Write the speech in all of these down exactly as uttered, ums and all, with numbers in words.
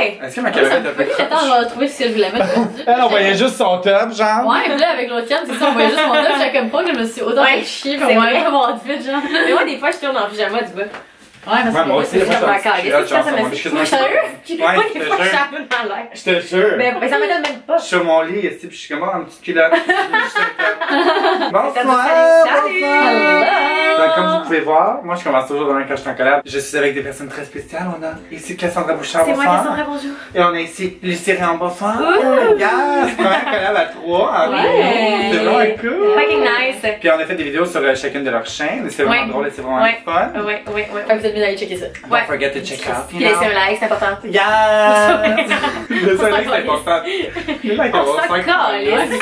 Ouais! Est-ce que ma caméra est un peu J'attends, je vais trouver ce que je voulais mettre aujourd'hui. Elle, on voyait juste son top, genre. Ouais, puis là, avec l'autre cam, c'est ça, on voyait juste mon top, j'avais comme pas que je me suis autant Ouais, fait chier, c'est puis on vrai. voyait pas mon outfit, genre. Mais moi, des fois, je tourne en pyjama du bas. Ouais, parce Ouais, que moi aussi, c'est moi, comme j'ai un ma petit carte. culotte, Qu'est-ce que genre, ça sur me mon fait? lit, excuse-moi. Sérieux? Tu Ouais, pas je des te fois, je jure. suis un peu dans l'air. Je te jure. Mais mais ça m'étonne même pas. Je suis sur mon lit, ici, puis je suis comme en petite culotte. Je suis juste un top. Bonsoir! Salut! Donc, comme vous pouvez voir, moi je commence toujours demain quand je suis en collab. Je suis avec des personnes très spéciales. On a ici Cassandra Bouchard, C'est moi, bonsoir. Cassandra, bonjour. Et on a ici Lucie Réan, bonsoir. Ouh. Yes! Première collab à trois. En Ouais. ligne. C'est vraiment cool. Fucking nice. Puis on a fait des vidéos sur euh, chacune de leurs chaînes. Et c'est vraiment Ouais. drôle et c'est vraiment Ouais. fun. Ouais, ouais, ouais. Fait que vous êtes mieux d'aller checker ça. Ouais. Don't forget to check out. Puis laisser un like, c'est important. Yes! Le soleil, c'est important. Le like, On avoir s'en cinq- calisse.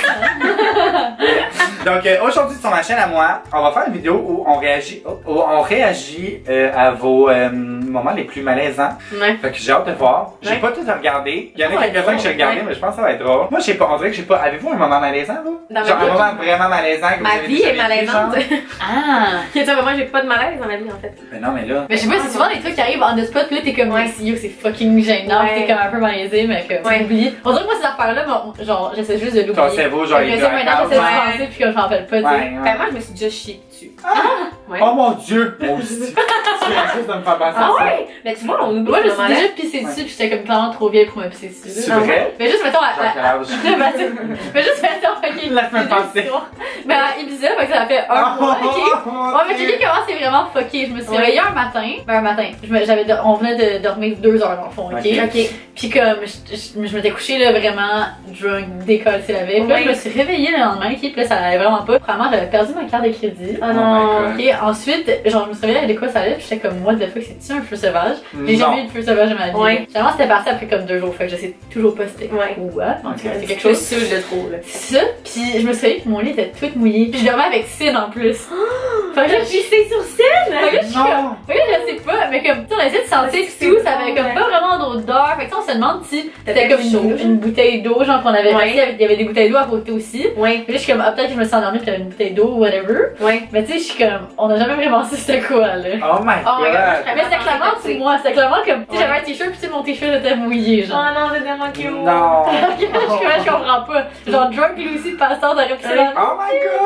Donc euh, aujourd'hui sur ma chaîne à moi, on va faire une vidéo où on réagit, où on réagit euh, à vos euh, moments les plus malaisants. Ouais. Fait que j'ai hâte de voir. J'ai Ouais. pas tout à regarder. Il y en Ça va a être quelques-uns que j'ai drôle, regardé, ouais. mais je pense que ça va être drôle. Moi, je sais pas. On dirait que j'ai pas. Avez-vous un moment malaisant, vous? Dans ma Genre vie? un moment vraiment malaisant que vous Ma avez vie déjà est vécu, malaisante. genre? Ah! Tu sais, moi, j'ai pas de malaise dans ma vie, en fait. Mais non, mais là. Mais je sais pas, c'est souvent des trucs qui arrivent en the spot, pis là t'es comme, Ouais. yo, c'est fucking gênant, Ouais. pis t'es comme un peu malaisé, mais que Ouais. tu oublies. On dirait que moi, ces affaires-là, bon, genre, j'essaie juste de Ton l'oublier. cerveau, genre, Fait il que est ça, maintenant, j'essaie de Ouais. penser, pis que je m'en rappelle pas, tu sais. Ouais, Ben, ouais. moi, je me suis déjà chiée dessus. Ouais. Oh mon dieu! Moi aussi. Tu viens juste de me faire penser à Ah ça. ouais? Mais tu vois, on oublie Moi, je me ce suis moment-là. déjà pissé dessus, pis j'étais comme clairement trop vieille pour me pisser dessus. C'est là. vrai? Mais juste, mettons, à. Genre, quel à- âge? Ben, tu- mais juste, mettons, ok. Laisse-moi j'ai deux penser. histoires. Ben, à Ibiza, fait que ça fait un mois, ok. Ouais, mais checker comment c'est vraiment fucké. Je me suis Ouais. réveillée un matin. Ben, un matin. Je me- j'avais de- on venait de dormir deux heures dans le fond, ok? Ok. Ok. Puis comme, je, je, je m'étais couchée là vraiment drunk, décolle, c'est la veille. Puis là, Ouais. je me suis réveillée le lendemain, ok? Puis là, ça allait vraiment pas. Vraiment, j'avais perdu ma carte de crédit. Oh Oh non. my Ok, ensuite, genre, je me suis réveillée avec de quoi ça allait, puis j'étais comme, what the fuck, c'est-tu un feu sauvage? J'ai Non. jamais eu de feu sauvage de ma vie. Ouais. Finalement, c'était parti après comme deux jours, fait que je sais toujours pas c'était Ouais. quoi. En tout cas, Ok. c'est quelque Je chose. suis sûre de trop, là. C'est ça, puis je me suis réveillée, puis mon lit était tout mouillé. Puis je dormais avec Sid en plus. Fait que là, je suis pissé sur scène! fait que là, je suis Non. comme, fait que là, je sais pas, mais comme, tu sais, on essaie de sentir que C'est tout, ça avait bon, comme ouais. pas vraiment d'odeur. Fait que tu sais, on se demande si c'était comme chaud, une, genre. une bouteille d'eau, genre qu'on avait Ouais. versé, il y avait des bouteilles d'eau à côté aussi. Ouais. Puis là, je suis comme, ah, peut-être que je me suis endormie, puis il y avait une bouteille d'eau ou whatever. Ouais. Mais tu sais, je suis comme, on a jamais vraiment su c'était quoi, là. Oh my Oh my God, god! Mais c'était clairement sur moi, c'était clairement comme, tu sais, Ouais. j'avais un t-shirt, puis tu sais, mon t-shirt était mouillé, Oh genre. non, c'est tellement cute. Non! je, je comprends pas. Genre, drunk Lucy de pasteur, t'aurais pu ça. Oh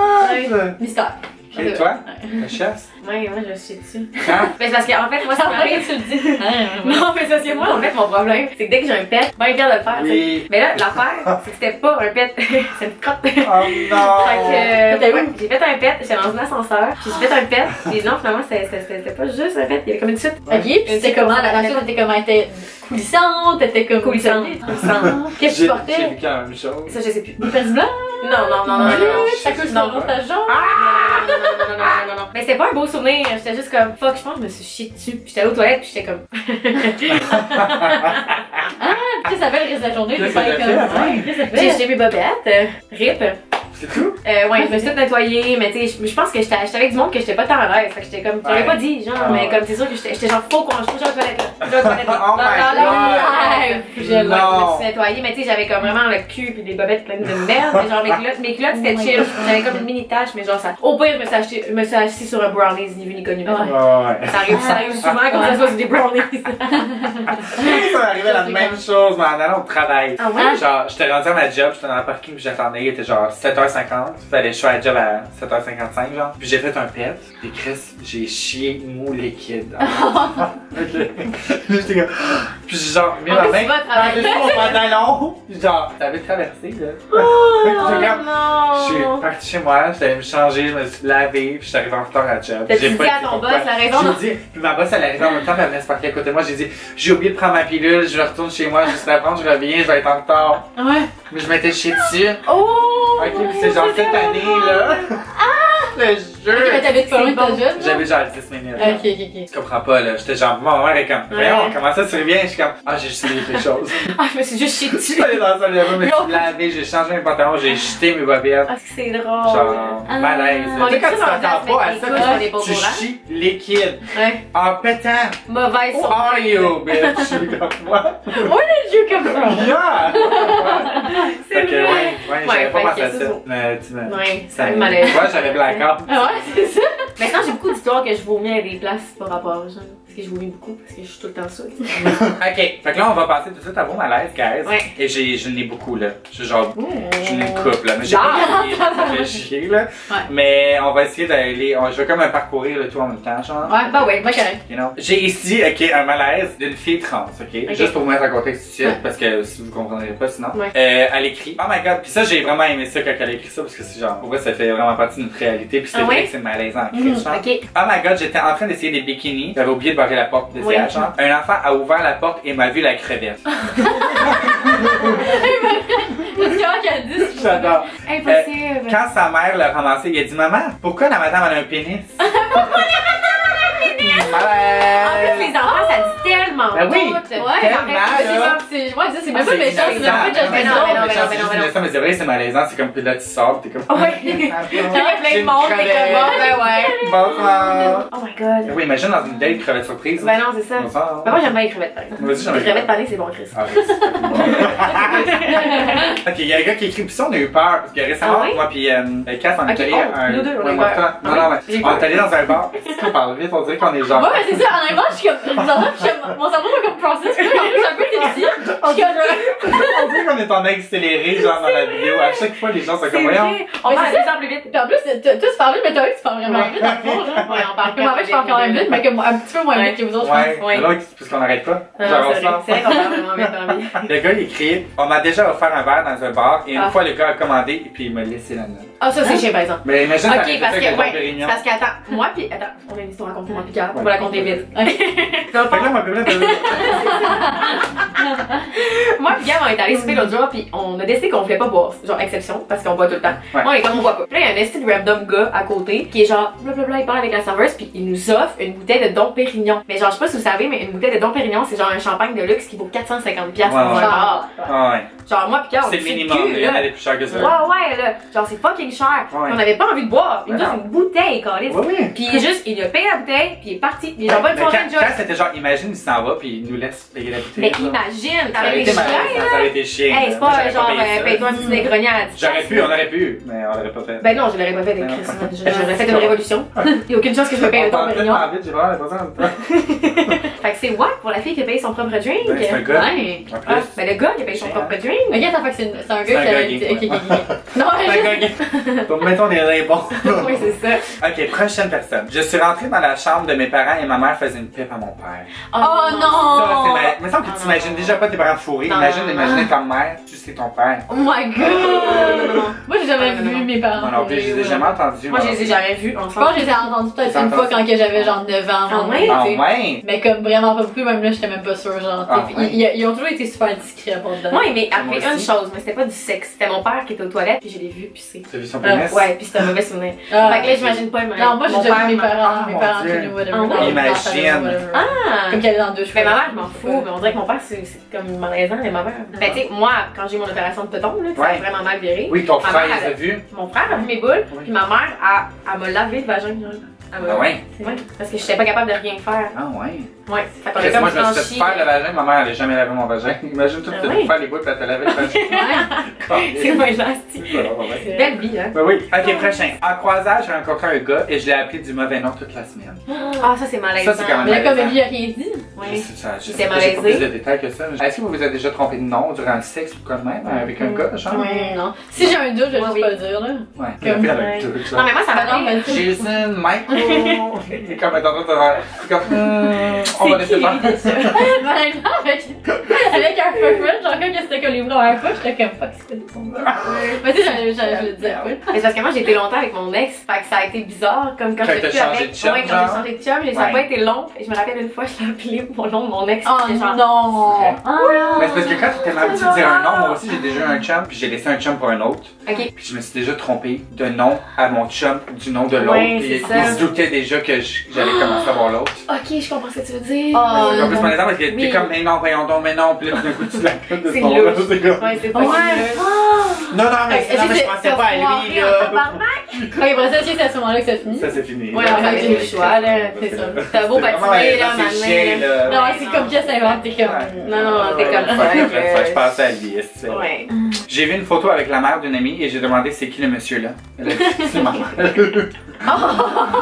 my god! Mystère. Et toi? Ouais. La chasse? Ouais, moi, je suis dessus. Hein? Mais c'est parce qu'en fait, moi, c'est Ça ma paraît que tu le dis. Ouais, ouais. Non, mais c'est parce que moi, en fait, mon problème, c'est que dès que j'ai un pet, ben fière de le faire. tu sais. Oui. Mais là, l'affaire, c'est que c'était pas un pet, c'est une crotte. Oh non! Fait que, euh, T'as ouais, vu? j'ai fait un pet, j'étais dans un ascenseur, puis j'ai fait un pet, puis non, finalement, c'était c'était- c'était pas juste un pet, il y avait comme une suite. Ok, puis c'était comment, la suite était comment, elle était coulissante, elle était comme Coulissante. coulissante. Qu'est-ce que tu J'ai portais? j'ai vu la même chose. Ça, je sais plus. Des pinces blancs? Non, non, non, non, non, non. Ça coule Non. sur ta jambe? Ah! Non, non, non, non, non, non, non, non. Mais c'était pas un beau souvenir, j'étais juste comme, fuck, je pense que je me suis chiée dessus. Puis j'étais allée aux toilettes, puis j'étais comme. Ah, tu sais, ça fait le reste de la journée, Qu'est-ce je vais que faire t'as comme. fait, Ouais, qu'est-ce que ça J'ai fait? jeté mes bobettes, euh, rip. C'est tout? Euh, ouais, je me suis toute nettoyée, mais tu sais, je je pense que j'étais j'étais avec du monde que j'étais pas tant à l'aise. Fait que j'étais comme, j'avais Ouais. pas dit, genre, Ah mais ouais. comme c'est sûr que j'étais j'étais genre faux quand je suis aux toilettes là. Je suis aux toilettes là. Oh my Dans- dans la God. live. Je Non. je me suis nettoyée, mais tu sais, j'avais comme vraiment le cul pis des bobettes pleines de merde. Mais genre, mes culottes, mes culottes c'était Oh my chill. God. J'avais comme une mini tache, mais genre, ça. Au pire, je me suis acheté, je me suis assise sur un brownies, ni vu ni connu. Ouais. Ouais. Ça arrive, ça arrive souvent comme ça soit sur des brownies. Ça m'arrivait la même chose, mais en allant au travail. Ah ouais? Genre, j'étais rendu à ma job, j'étais dans le parking, puis j'attendais, il était genre sept heures cinquante. Fallait que je sois à la job à sept heures cinquante-cinq, genre. Puis j'ai fait un pet, et Chris, j'ai chié mou liquide. Ok. J'étais comme. Puis j'ai genre mis En ma plus, main tu vas travailler. par-dessus mon pantalon. Puis genre, ça avait traversé, là. Oh J'ai comme- Je suis non! parti chez moi, j'étais allé me changer, je me suis lavé, puis je suis arrivé en retard à la job. T'as-tu J'ai dit pas à dit ton pourquoi. boss la raison? J'ai dit, puis ma boss elle arrivait en même temps, puis elle venait se parquer à côté de moi. J'ai dit, j'ai oublié de prendre ma pilule, je retourne chez moi, juste la prendre, je reviens, je vais être en retard. Ouais. Ah Mais je m'étais chié dessus. Oh! Ok, puis c'est genre cette année là. Le Ok, mais jeu. t'habites pas loin de ta bon. job? J'avais genre dix minutes. Ok, ok, ok. Tu comprends pas là, j'étais genre, mon mère est comme, voyons, comment ça tu reviens? Je suis comme, ah j'ai juste dit quelque chose. Ah, je me suis juste chiée Je dessus. suis allé dans la salle de bain, je me suis lavé, j'ai changé mes pantalons, j'ai jeté mes bobettes. Ah, c'est drôle. Genre, Ah. malaise. On Tu sais est quand tous tu rendus à t'attends se pas à mettre ça, des couches dans les tu bobos chies liquide. Ouais. En pétant. Mauvaise Who surprise. are you, bitch? Je suis comme moi. Where did you come from? Yeah! C'est Fait que, vrai. ouais, ouais, j'avais Ouais, pas fait pensé que à c'est ça. ça. Mais tu me. Ouais, Ça c'est me- malaise. Ouais, j'avais blackout. Ah ouais, c'est ça? Maintenant, j'ai beaucoup d'histoires que je vomis à des places par rapport, genre. Parce que je vomis beaucoup parce que je suis tout le temps saoule. Ok, fait que là, on va passer tout de suite à vos malaises, guys. Ouais. Et j'ai, je n'ai beaucoup, là. Je suis genre, Mmh. je n'ai une couple, là. Mais j'ai pas crié, ça fait chier, là. Ouais. Mais on va essayer d'aller, on- je vais comme un parcourir le tout en même temps, genre. Ouais, bah ouais, moi correct. You know? J'ai ici, ok, un malaise d'une fille trans, ok? Ok. Juste pour vous mettre en contexte ici, Ouais. parce que si vous comprendrez pas sinon. Ouais. Euh, elle écrit, oh my god, puis ça j'ai vraiment aimé ça quand elle a écrit ça, parce que c'est genre, pour vrai ça fait vraiment partie de notre réalité, puis c'est Ah vrai ouais? que c'est malaisant en Mhm, crise, genre. Ok. Oh my god, j'étais en train d'essayer des bikinis, j'avais oublié de barrer la porte de Oui. C H, genre. Un enfant a ouvert la porte et m'a vu la crevette. C'est comment qu'elle dit? c'est- J'adore. Impossible. Quand sa mère l'a ramassé, il a dit, maman, pourquoi la madame elle a un pénis? Pourquoi la madame a un pénis? En plus, les enfants, ça dit tellement. Ben oui. tout. Ouais, Tellement, c'est là. pas- c'est ouais, ça, c'est même pas C'est méchant, c'est même pas malaisant. Mais non, judgmental. mais non, Mais mais non, c'est mais juste non. mais c'est vrai, c'est malaisant, c'est comme, puis là tu sors, t'es comme. Ouais. Il Il y a plein de monde, t'es comme bon, ben ouais. Bonsoir. Oh my god. Oui, imagine dans une date crevette surprise. Ben non, c'est ça. Bonsoir. Ben moi, j'aime bien les crevettes, par exemple. Moi aussi, j'aime Les bien. crevettes panées, c'est bon, Chris. Ah, oui, c'est ok, il y a un gars qui écrit, puis ça on a eu peur, parce que récemment, Ah oui? moi puis euh, Cass, on est Ok, allé oh, à un. nous deux, on a Ouais, eu moi, peur. toi- Ah Non, oui? non, mais J'ai on peur. est allé dans un bar. Si on parle vite, on dirait qu'on est genre. Ouais, c'est ça, honnêtement, je suis comme. Je vous entends, puis je suis comme- mon cerveau va comme process, puis là, en plus, je suis un peu difficile. Je suis comme. On dirait qu'on est en accéléré, genre dans la vidéo. À chaque fois, les gens sont C'est comme, voyons. vrai. On Mais va c'est aller ça plus vite. Puis en plus, toi, toi, tu parles vite, mais toi, tu parles vraiment vite, dans le fond, genre. Ouais, on parle Comme en fait, je parle quand même vite, mais comme un petit peu moins Ouais. vite que vous autres, je Ouais, pense. Ouais. mais là, c'est parce qu'on n'arrête pas. Non, Genre, on c'est se vrai, lance. c'est vrai qu'on parle vraiment vite dans la vie. Le gars, il écrit, on m'a déjà offert un verre dans un bar, et une Ah. fois, le gars a commandé, et puis il m'a laissé la note. Ah, ça, c'est chiant, par exemple. Mais imagine, ça Ok, aurait parce fait que, avec Dom ouais, Pérignon. parce qu'attends, moi pis, attends, on a une histoire à raconter, moi pis Kat, on Ouais. va la compter vite. Dans le Fait que fond, là, ma pépette, elle- moi pis Gab, on est allé souper l'autre jour pis on a décidé qu'on voulait pas boire, genre exception, parce qu'on boit tout le temps. Ouais. Moi, on est comme on boit pas. Puis là, il y a un esti de random gars à côté qui est genre, blablabla, il parle avec la serveuse pis il nous offre une bouteille de Dom Pérignon. Mais genre, je sais pas si vous savez, mais une bouteille de Dom Pérignon, c'est genre un champagne de luxe qui vaut quatre cent cinquante piastres Ouais, dans ouais. un bar. Ah ouais. Genre, moi pis Gab, on C'est le tue le minimum, cul, mais il y en là. a des plus chers que ça. Ouais, ouais, là. Genre, c'est fucking cher. Ouais. On avait pas envie de boire. Il nous Ouais, offre non. une bouteille, câlisse. Oui, oui. Pis il est juste, il a payé la bouteille, pis il est parti. Il est genre pas une Mais soirée quand, de job. quand c'était genre, imagine, il s'en va, puis il nous laisse payer la bouteille. Mais genre. imagine, Ça aurait t'aurais été été chiant, malaisant, là. ça aurait été chiant. Hey, c'est Moi, pas j'aurais genre, payé euh, ça. paye-toi un petit dégrogné à dix J'aurais piastres. pu, on aurait pu, mais on l'aurait pas fait. Ben non, je l'aurais pas fait avec Ben non. Chris. J'aurais fait une révolution. Il y a aucune chance que je me paye On le Dom parle Pérignon. tellement vite, j'ai vraiment l'impression de Fait que c'est what pour la fille qui a payé son propre drink? Ben, c'est un gars. Ouais. En Ah, plus. ben le gars qui a payé son propre drink. Ok, attends, fait que c'est c'est un C'est gars un qui gars a gay, été. ouais. Ok, ok, ok. Non, C'est un je- gars gay. Donc, mettons des réponses. Oui, c'est ça. Ok, prochaine personne. Je suis rentrée dans la chambre de mes parents et ma mère faisait une pipe à mon père. Oh Ça, c'est non! ma... Il me semble que Oh tu imagines non. déjà pas tes parents fourrés. Non, Imagine non, d'imaginer ta mère, tu sais ton père. Oh my god! non, non. Moi, j'ai jamais Non, non, vu non. mes parents. Moi non plus, je les ai jamais entendus. Moi, je les ai jamais vus Je pense ensemble. que je les ai entendus peut-être T'as une fois entendu? quand que j'avais genre neuf ans. Ah mon ouais? été. Ah ouais? Mais comme vraiment pas beaucoup, même là, j'étais même pas sûre. Genre, Ah Puis ouais? ils, ils ont toujours été super discrets pour dedans. Moi, il m'est Moi arrivé une aussi. chose, mais c'était pas du sexe. C'était mon père qui était aux toilettes, puis je l'ai vu pisser. T'as vu son Ah, pénis? Ouais, puis c'était un mauvais souvenir. Ah. Fait que là, j'imagine pas. mais Non, moi, j'ai mon déjà père vu mes m'a- parents, Ah, mes mon parents Dieu. chez nous, whatever. Ah ouais? dans- dans la Imagine. salle, whatever. Ah! Comme qu'il y avait dans deux Mais cheveux. ma mère, je m'en fous, mais on dirait que mon père, c'est c'est comme malaisant, mais ma mère. Ben, tu sais, moi, quand j'ai eu mon opération de péton, là, ça Ouais. a vraiment mal viré. Oui, ton Ma frère, mère, il les a elle- vus. Mon frère a vu mes boules, Oui. puis ma mère, elle, elle m'a lavé le vagin. genre. Elle m'a- Ah ouais? Ouais, parce que j'étais pas capable de rien faire. Ah ouais? Ouais, fait qu'on a Chris, comme moi, je me suis franchi. fait faire le vagin, ma mère, elle a jamais lavé mon vagin. Imagine tout, Ah tu oui? faire les bouts, puis elle te lavait le vagin. C'est pas élastique. Ça va, ouais. C'est belle vie, hein. Ben oui. Ok, prochain. En croisage, j'ai rencontré un gars et je l'ai appelé du mauvais nom toute la semaine. Ah, ça, c'est malaisant. Ça, c'est quand même- Mais là, comme lui a rien dit. Je Oui. sais ça, je Il sais s'est pas, j'ai pas malaisé. plus de détails que ça. Est-ce que vous vous êtes déjà trompé de nom durant le sexe ou quoi de même avec un gars, genre? Ouais, non. Si j'ai un doute, je vais Ouais, juste oui. pas le dire, là. Ouais. Comme- Comme Ouais. tout, Non, genre. mais moi, ça Ah m'a non, mais fait. Jason, Michael. Il est comme en train de faire. C'est comme. hmm, On va laisser faire. Mais honnêtement, avec, avec un feu friend, genre quand c'était comme les premières fois, j'étais comme fuck, c'est quoi son nom? Mais tu sais, je, je, je le disais pas. Mais c'est parce que moi, j'ai été longtemps avec mon ex, fait que ça a été bizarre, comme quand Quand j'étais t'as plus changé avec. de chum, Ouais, quand genre? j'ai changé de chum, ça a Ouais. pas été long. Et je me rappelle une fois, je l'ai appelé mon nom de mon ex. Oh c'était genre- non! Ouais. Ah. Mais c'est parce que quand t'étais mal habitué de dire un nom, moi aussi j'ai déjà eu un chum, puis j'ai laissé un chum pour un autre. Ok. Puis je me suis déjà trompé de nom à mon chum du nom de l'autre. Ouais, Puis c'est il ça. se doutait déjà que je- j'allais commencer à voir l'autre. Ok, je comprends ce que tu veux dire. Oh, C'est un peu non. malaisant parce que t'es Oui. comme, mais non, voyons donc, mais non, puis là tout d'un coup tu l'appelles de C'est son nom. louche. C'est comme. Ouais, c'est pas Ouais. louche. Non, non, mais, Est-ce non, que mais je c'est- pensais c'est pas à lui, Soirée en là. tabarnak. Ok, après ça, c'est à ce moment-là que ça finit. Ça c'est fini. Ouais, là. on avait le choix, là. C'est ça. T'as beau C'est patiner, vraiment, là, ouais, maintenant, c'est chiant, là. Non, c'est comme Jess invente, t'es comme. Ouais. Non, non, t'es Ouais, comme ça. ouais, que- Je pensais à lui, est-ce que tu sais. Ouais. J'ai vu une photo avec la mère d'une amie et j'ai demandé c'est qui le monsieur là. Elle a dit c'est ma mère.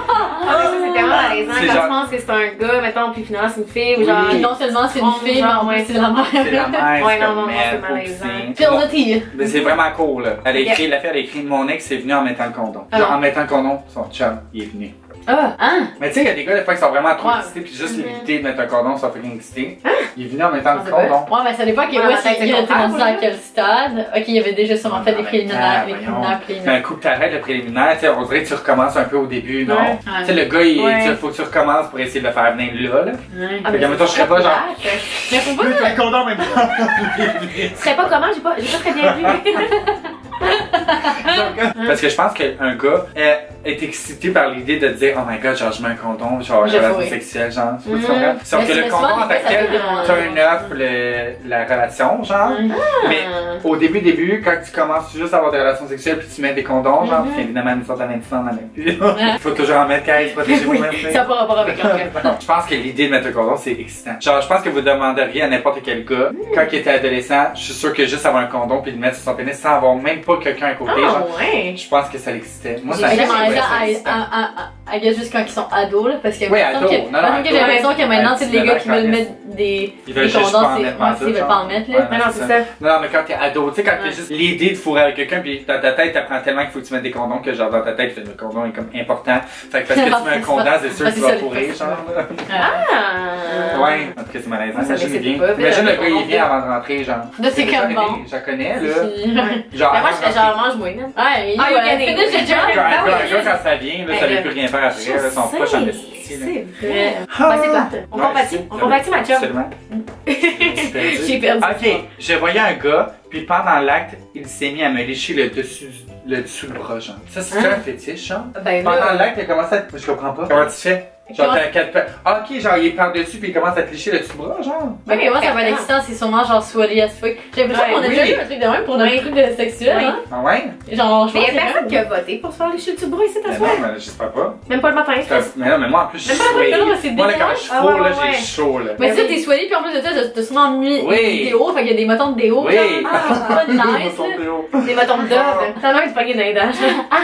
Ah, mais ça, c'est tellement malaisant C'est quand genre- tu penses que c'est un gars, mettons, puis finalement c'est une fille, ou Oui. genre. Puis non seulement c'est une Oh, fille, mais en genre, plus ouais. c'est la mère. C'est la mère, Ouais, c'est non, comme non, non, merde, c'est faut malaisant. pousser. Puis on a tea. Mais c'est vraiment cool, là. Elle a écrit, la fille, elle a écrit, mon ex est venu en mettant le condom. Ah Genre, non. en mettant le condom, son chum, il est venu. Ah! Hein? Mais tu sais, il y a des gars, des fois, qui sont vraiment trop Ouais. excités, puis juste Mhm. l'éviter de mettre un condom, ça fait rien excité. Il est venu en mettant Je le sais pas. condom. Ouais, mais ça dépend que Ouais, ouais, ma c'est tête, c'est qu'il le était contraire, rendu à pour quel stade. Ok, il y avait déjà sûrement fait des préliminaires, les préliminaires, Mais préliminaires. un coup que t'arrêtes le préliminaire, tu sais, on dirait que tu recommences un peu au début, non? Ouais. Tu sais, le gars, il Ouais. tu- faut que tu recommences pour essayer de le faire venir là, là. Ouais. Ah, Fait que, mettons, je serais pas genre. Mais faut pas. Plus un condom en même temps. Tu serais pas comment? J'ai pas, j'ai pas très bien vu. Parce que je pense qu'un gars euh, est excité par l'idée de dire, oh my god, genre, je mets un condom, genre, Je relation fouille. sexuelle, genre. Tu vois, tu Mhm. comprends? Sauf Mais que c'est- le mais condom souvent, en tant des que fois, ça tel, fait vraiment- turn off le- la relation, genre. Mais Ah. au début, début, quand tu commences juste à avoir des relations sexuelles puis tu mets des condoms, genre, Mhm. puis évidemment, une sorte d'instant dans la même plus. Il faut toujours en mettre quand ils se protègent Oui, vous-même. ça n'a pas rapport avec l'anglais. Je pense que l'idée de mettre un condom, c'est excitant. Genre, je pense que vous demanderiez à n'importe quel gars, quand il était adolescent, je suis sûr que juste avoir un condom puis le mettre sur son pénis sans avoir même pas quelqu'un à côté, genre, Ah, ouais. je pense que ça l'excitait. Moi, ça J'ai l'excitait. demandé ça à, l'excitait. à, à, à, à guess juste quand ils sont ados, là, parce que. Oui, il me semble ados. que- Non, non, parce que j'ai ados. l'impression que maintenant, À c'est les gars qui veulent dix-neuf ans, mettre des, Ils veulent des juste condoms, pas en c'est. mettre Ouais, pantoute, s'ils veulent genre. pas en mettre, là. Ouais, Non, non, c'est ça. Non, non, mais quand t'es ado, tu sais, quand Ouais. t'es juste l'idée de fourrer avec quelqu'un, puis dans ta tête, t'apprends tellement qu'il faut que tu mettes des condoms que, genre, dans ta tête, le condom est comme important. Fait que parce que tu mets un condom, c'est sûr que Parce tu que vas ça fourrer, l'est pas. genre. Ah! Ouais, en tout cas, c'est malaisant. Ouais, ça Imagine, il m'excite vient. pas, Imagine là, le gars, il le vient avant de rentrer, genre. Là, c'est déjà comme arrivé, bon. Je la connais, là. Puis- Genre, Mais moi, avant je fais de genre, mange-moi, man. Ouais, il Ah, il y a des- finish the job. rentrer. Ah Un oui, gars, oui. quand ça vient, là, ça Hey, veut là, plus rien faire après, là, son Je proche sais, en esti, là. c'est vrai. Ben, c'est plate. On Ouais, compatit. c'est- On compatit, ma chum. Absolument. J'ai perdu. J'ai perdu. Ok, je voyais un gars, puis pendant l'acte, il s'est mis à me lécher le dessus, le dessous du bras, genre. Ça, c'est Hein? un fétiche, genre. Ben Pendant là. l'acte, il a commencé à. Je comprends pas. Comment tu fais? Genre, Comment- t'as quatre pa- Ah, ok, genre, il est par-dessus, puis il commence à te lécher le dessus du bras, genre. Ouais, mais moi, ça va être excitant, c'est sûrement genre sweaty as fuck. J'ai l'impression Ouais, qu'on a oui. déjà eu un truc de même pour notre Oui. truc de sexuel, Oui. hein. Ah ouais? Genre, je Mais pense il y a que personne qui a voté pour se faire lécher le dessus du bras ici, Mais t'as non, soif? mais j'espère pas. Même pas le matin. C'est un- Mais non, mais moi, en plus, je suis Même pas le matin, sweaty. mais c'est Moi, là, quand dégueulasse. je suis Ah, faux, ouais, là, ouais. j'ai chaud, là. Mais Ben ça, oui. t'es sweaty, puis en plus de ça, t'as- t'as sûrement mis Oui. des vidéos, fait qu'il y a des motons de déo. Oui. genre. Ah, pas nice, là. Des bâtons de dove. T'as l'air de pogner dans les dents.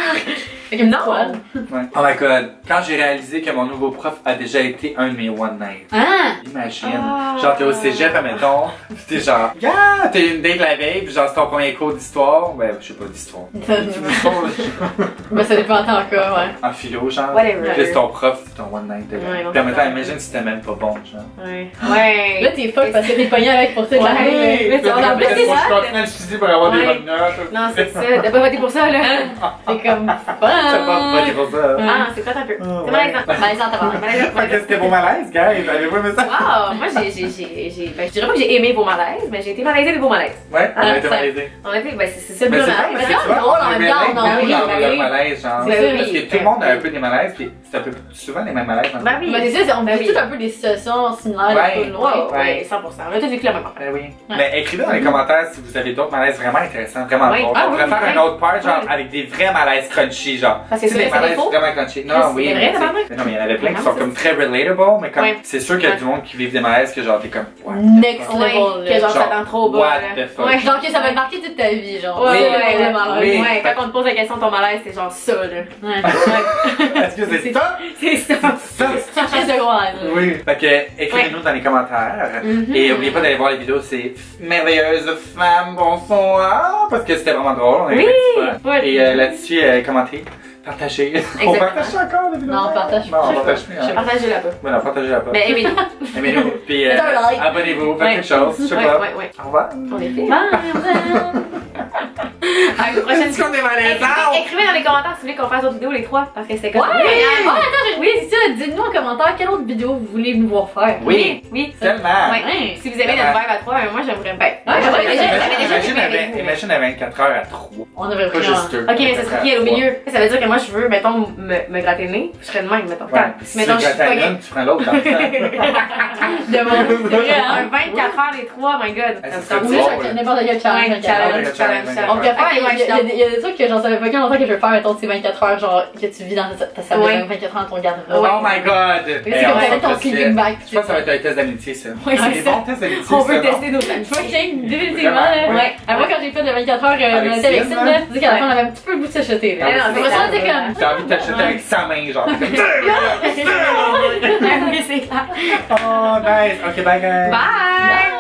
Fait que Non. poil. Ouais. Oh my god, quand j'ai réalisé que mon nouveau prof a déjà été un de mes one night. Ah! Imagine, Ah. genre t'es au cégep, admettons, pis t'es genre, yeah, t'es une date la veille, pis genre c'est ton premier cours d'histoire, ben je sais pas d'histoire. D'histoire, là. Ben, ça dépend encore, ouais. En philo, genre. Whatever. Pis là, c'est ton prof, c'est ton one night. Ouais, non, Pis en même temps, c'est ça. imagine si t'es même pas bon, genre. Ouais. Ouais. Là, t'es fuck parce que t'es pogné avec pour toute Ouais. l'année. Mais ça, en plus, c'est Moi, ça. je continue à l'étudier pour avoir des Ouais. bonnes notes. Non, c'est ça. T'as pas voté pour ça, là. T'es comme T'as pas voté fun. pour ça. Ah, c'est pas un peu. Oh, C'est ouais. malaisant. Malaisant, t'as pas. Malaisant. Fait que c'était bon malaise, guys, avez-vous aimé ça? Wow, moi j'ai, j'ai, j'ai, j'ai, ben je dirais pas que j'ai aimé vos malaises, mais j'ai été malaisée des beaux malaises. Ouais, on Ah, a été ça- malaisé. En effet, ben c'est, c'est ça le Mais c'est dommage. pas parce mais que c'est tu vois, drôle en on même est temps, bien on en dans rit, le ben oui. malaise, genre. Ben oui, Parce que ben tout le monde a un oui. peu des malaises, pis c'est un peu souvent les mêmes malaises. hein. Ben oui. Ben, c'est ça, on Ben vit oui. tous un peu des situations similaires Ouais. tout le long. Ouais, ouais, cent pour cent. On a tous vécu la même affaire. Ben oui. Ouais. Mais écrivez dans les commentaires si vous avez d'autres malaises vraiment intéressants, vraiment Ouais. drôles. Ah on pourrait oui, faire ouais. un autre part, genre, Ouais. avec des vrais malaises crunchy, genre. Parce que Tu sais, ça, des c'est des malaises faux. vraiment crunchy. Non, Chris, oui. c'est vrai, mais tu sais- tabarnak? mais non, mais il y en avait plein Mais qui non, sont c'est- comme très relatable, mais comme, Ouais. c'est sûr qu'il y a Ouais. du monde qui vivent des malaises que genre, t'es comme, what? Next Ouais, level, que là. genre ça tend trop bas. what là. the fuck? Ouais. Genre que ça va te marquer toute ta vie, genre. Ouais, Oui, ouais, ouais, ouais, malaise. oui. Ouais, quand on te pose la question de ton malaise, c'est genre ça, là. Ouais. Est-ce que c'est ça? C'est ça. Ça? Chercher de quoi, là. Oui. Fait que, écrivez-nous dans les commentaires. Mhm. Et n'oubliez pas d'aller voir les vidéos, c'est Merveilleuse Femme, bonsoir! Parce que c'était vraiment drôle, on a eu Oui, un petit fun. ouais. Et euh, là-dessus, euh, commentez, partagez. On partage encore les vidéos? Non, on partage Non, on pas. partage plus. Je vais Hein. partager là-bas. Voilà, partagez-la pas. Mais aimez-nous. Aimez-nous, puis euh, Mettez un like. abonnez-vous, faites Ouais. quelque chose, je sais Ouais, pas. ouais, ouais. Au revoir. On est fait. Bye. À une prochaine Est-ce qu'on est Écrivez, malaisant? écrivez dans les commentaires si vous voulez qu'on fasse d'autres vidéos les trois parce que c'était comme. Ouais! Oui, Ah, attends, j'ai oublié, c'est ça. Dites-nous en commentaire quelle autre vidéo vous voulez nous voir faire. Oui, oui. tellement. Ouais. Ouais. Si vous aimez notre vibe à trois, euh, moi j'aimerais bien. Ouais, Moi, ouais, j'avais déjà- ouais, j'avais déjà Imagine filmé à avec vingt- vous, mais- imagine à vingt-quatre heures à trois. On avait Pas vraiment. juste deux. Ok, mais ça serait qui est au milieu? Ça veut dire que moi je veux, mettons, me, me gratter le nez. Je serais de même, mettons. Ouais. Quand- Si Mettons, tu je suis grattes pas la lune, tu prends l'autre dans le temps. De mon. C'est vrai, Un hein? vingt-quatre heures les trois, my god. Ah, Ça me ça tente serait Oui, drôle. beaucoup. je- n'importe quel challenge. Ouais, un challenge, challenge, challenge, challenge. challenge. On pourrait faire, Ok, il y, a- ouais, il y a des- il y a des trucs que j'en savais pas qu'il y a longtemps que je veux faire, mettons, ces vingt-quatre heures, genre, que tu vis dans ta, ta salle de Ouais. bain vingt-quatre heures dans ton garde-robe. Oh my god! C'est Hey, comme on t'avais s'en ton fout de sleeping bag. Je pense que ça va être un test d'amitié, ça. Ouais, C'est c'est des ça. bons tests d'amitié, On ça, veut non? tester nos amitiés. Fucking Définitivement, Vraiment, là. ouais. Ah, moi, quand j'ai fait le vingt-quatre heures, euh, Avec on était avec Sid, Sid, là. là, tu dis qu'à la fin, on avait un petit peu le bout de s'acheter, là. Ouais, non, Mais c'est ça, ça. c'était comme. J'ai envie de t'acheter avec sa main, genre. Oui, c'est clair. Oh, nice. Ok, bye, guys. Bye!